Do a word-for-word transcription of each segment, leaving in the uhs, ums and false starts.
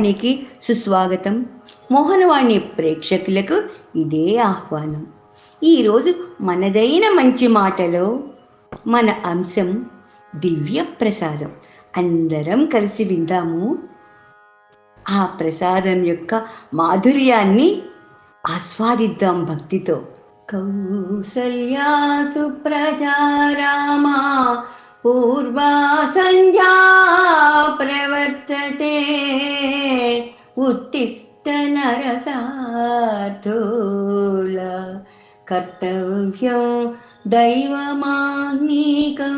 మోహనవాణికి సుస్వాగతం. మోహనవాణి ప్రేక్షకులకు ఇదే ఆహ్వానం. ఈరోజు మనదైన మంచి మాటలో మన అంశం దివ్య ప్రసాదం. అందరం కలిసి విందాము. ఆ ప్రసాదం యొక్క మాధుర్యాన్ని ఆస్వాదిద్దాం భక్తితో. కౌసల్యా సుప్రజా రామా పూర్వా సంధ్యా ప్రవర్తతే ఉత్తిష్ట నరసార్థూల కర్తవ్యం దైవమాహ్నికం.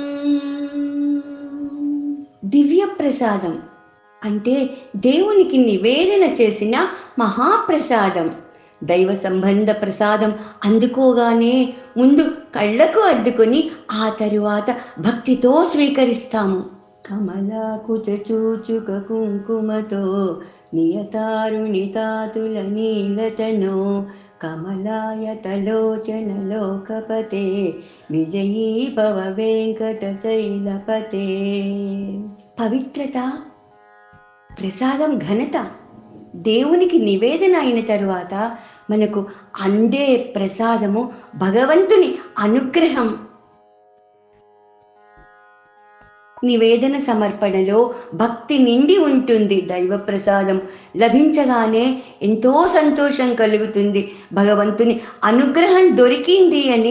దివ్య ప్రసాదం అంటే దేవునికి నివేదన చేసిన మహాప్రసాదం. దైవ సంబంధ ప్రసాదం అందుకోగానే ముందు కళ్ళకు అద్దుకొని ఆ తరువాత భక్తితో స్వీకరిస్తాము. కమలాకుచ చూచుక కుంకుమతో నియతారుణితాతుల నీలతనో కమలాయతలోచన లోకపతే విజయీ భవ వెంకట శైలపతే. పవిత్రత, ప్రసాదం ఘనత. దేవునికి నివేదన అయిన తరువాత మనకు అందే ప్రసాదము భగవంతుని అనుగ్రహం. నివేదన సమర్పణలో భక్తి నిండి ఉంటుంది. దైవ ప్రసాదం లభించగానే ఎంతో సంతోషం కలుగుతుంది. భగవంతుని అనుగ్రహం దొరికింది అనే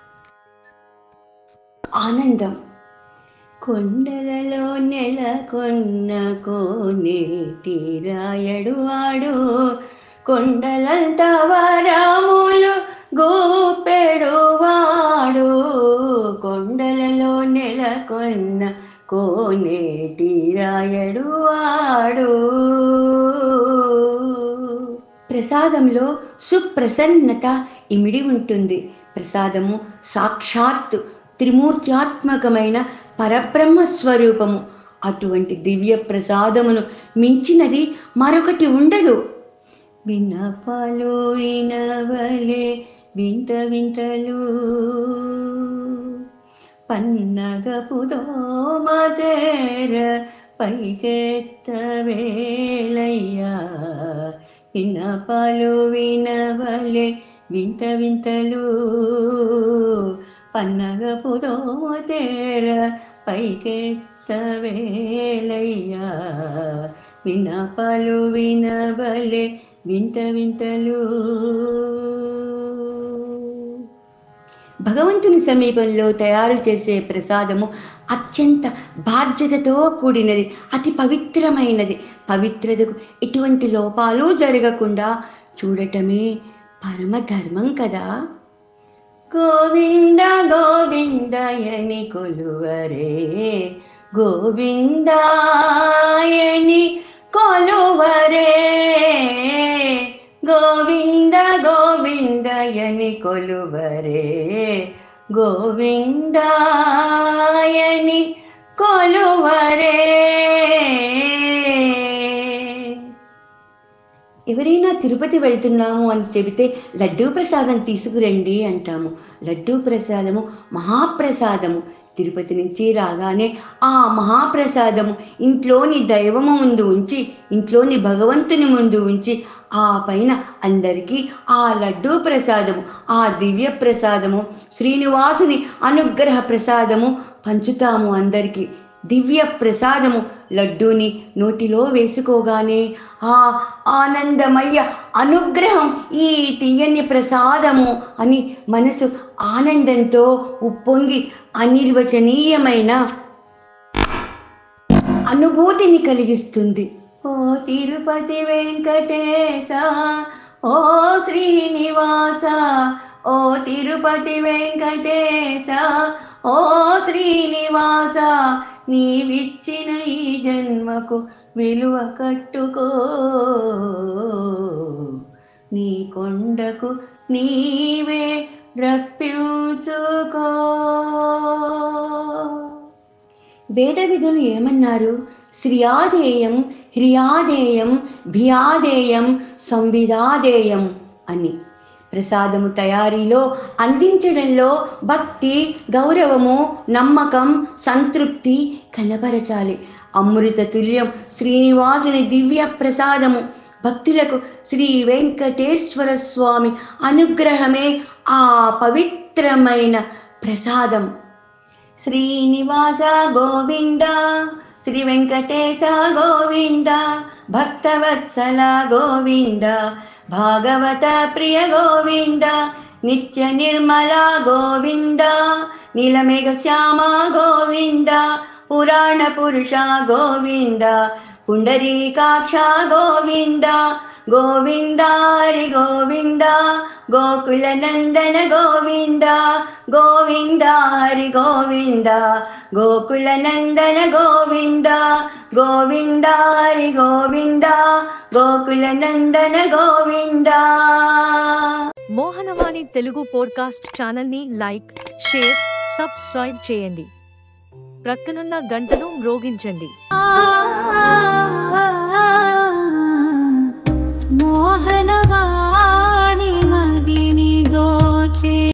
ఆనందం. కొండలలో నెలకొన్న కోనేటి రాయడు వాడు కొండలంత వరములు గోపెడు వాడు. కొండలలో నెలకొన్న కోనేటి రాయడు వాడు. ప్రసాదంలో సుప్రసన్నత ఇమిడి ఉంటుంది. ప్రసాదము సాక్షాత్తు త్రిమూర్త్యాత్మకమైన పరబ్రహ్మ స్వరూపము. అటువంటి దివ్య ప్రసాదమును మించినది మరొకటి ఉండదు. వినపాలు వినవలే వింత వింతలు పన్నగపుదో మదేర పైకెత్తవేలయ్యా. వినపాలు వినవలే వింత వింతలు పన్నగపుదో మదేర పైకెత్తవేలయ్యా. వినపాలు వినవలే వింత వింతలు. భగవంతుని సమీపంలో తయారు చేసే ప్రసాదము అత్యంత బాధ్యతతో కూడినది, అతి పవిత్రమైనది. పవిత్రతకు ఎటువంటి లోపాలు జరగకుండా చూడటమే పరమధర్మం కదా. గోవింద గోవిందయని కొలువరే గోవిందాయని కొలువరే. గోవింద గోవిందయని కొలువరే గోవిందాయని కొలువరే. ఎవరైనా తిరుపతి వెళ్తున్నాము అని చెబితే లడ్డూ ప్రసాదం తీసుకురండి అంటాము. లడ్డూ ప్రసాదము మహాప్రసాదము. తిరుపతి నుంచి రాగానే ఆ మహాప్రసాదము ఇంట్లోని దైవము ముందు ఉంచి, ఇంట్లోని భగవంతుని ముందు ఉంచి, ఆ పైన అందరికీ ఆ లడ్డూ ప్రసాదము, ఆ దివ్య ప్రసాదము, శ్రీనివాసుని అనుగ్రహ ప్రసాదము పంచుతాము అందరికీ. దివ్య ప్రసాదము లడ్డూని నోటిలో వేసుకోగానే ఆ ఆనందమయ్య అనుగ్రహం, ఈ తీయని ప్రసాదము అని మనసు ఆనందంతో ఉప్పొంగి అనిర్వచనీయమైన అనుభూతిని కలిగిస్తుంది. ఓ తిరుపతి వెంకటేశ, ఓ శ్రీనివాస, ఓ తిరుపతి వెంకటేశ, ఓ శ్రీనివాస, నీవిచ్చిన ఈ జన్మకు విలువ కట్టుకో, నీ కొండకు నీవే రప్పించుకో. వేద విధులు ఏమన్నారు? శ్రియాదేయం, హ్రియాదేయం, భియాదేయం, సంవిదాదేయం అని. ప్రసాదము తయారీలో, అందించడంలో భక్తి, గౌరవము, నమ్మకం, సంతృప్తి కనబరచాలి. అమృత తుల్యం శ్రీనివాసుని దివ్య ప్రసాదము. భక్తులకు శ్రీ వెంకటేశ్వర స్వామి అనుగ్రహమే ఆ పవిత్రమైన ప్రసాదం. శ్రీనివాస గోవింద, శ్రీ వెంకటేశ గోవింద, భక్తవత్సల గోవింద, భాగవత ప్రియ గోవింద, నిత్య నిర్మల గోవింద, నీలమేఘ శ్యామ గోవింద, పురాణ పురుష గోవింద, పుండరీకాక్ష గోవింద, గోవింద హరి గోవింద, గోకుల నందన గోవింద, గోవింద హరి గోవింద, గోకుల నందన గోవింద, గోవింద హరి గోవింద, గోకుల నందన గోవింద. మోహనవాణి తెలుగు పోడ్కాస్ట్ ఛానల్ని లైక్, షేర్, సబ్స్క్రైబ్ చేయండి. ప్రక్కనున్న గంటను మ్రోగించండి. మోహనవాణి.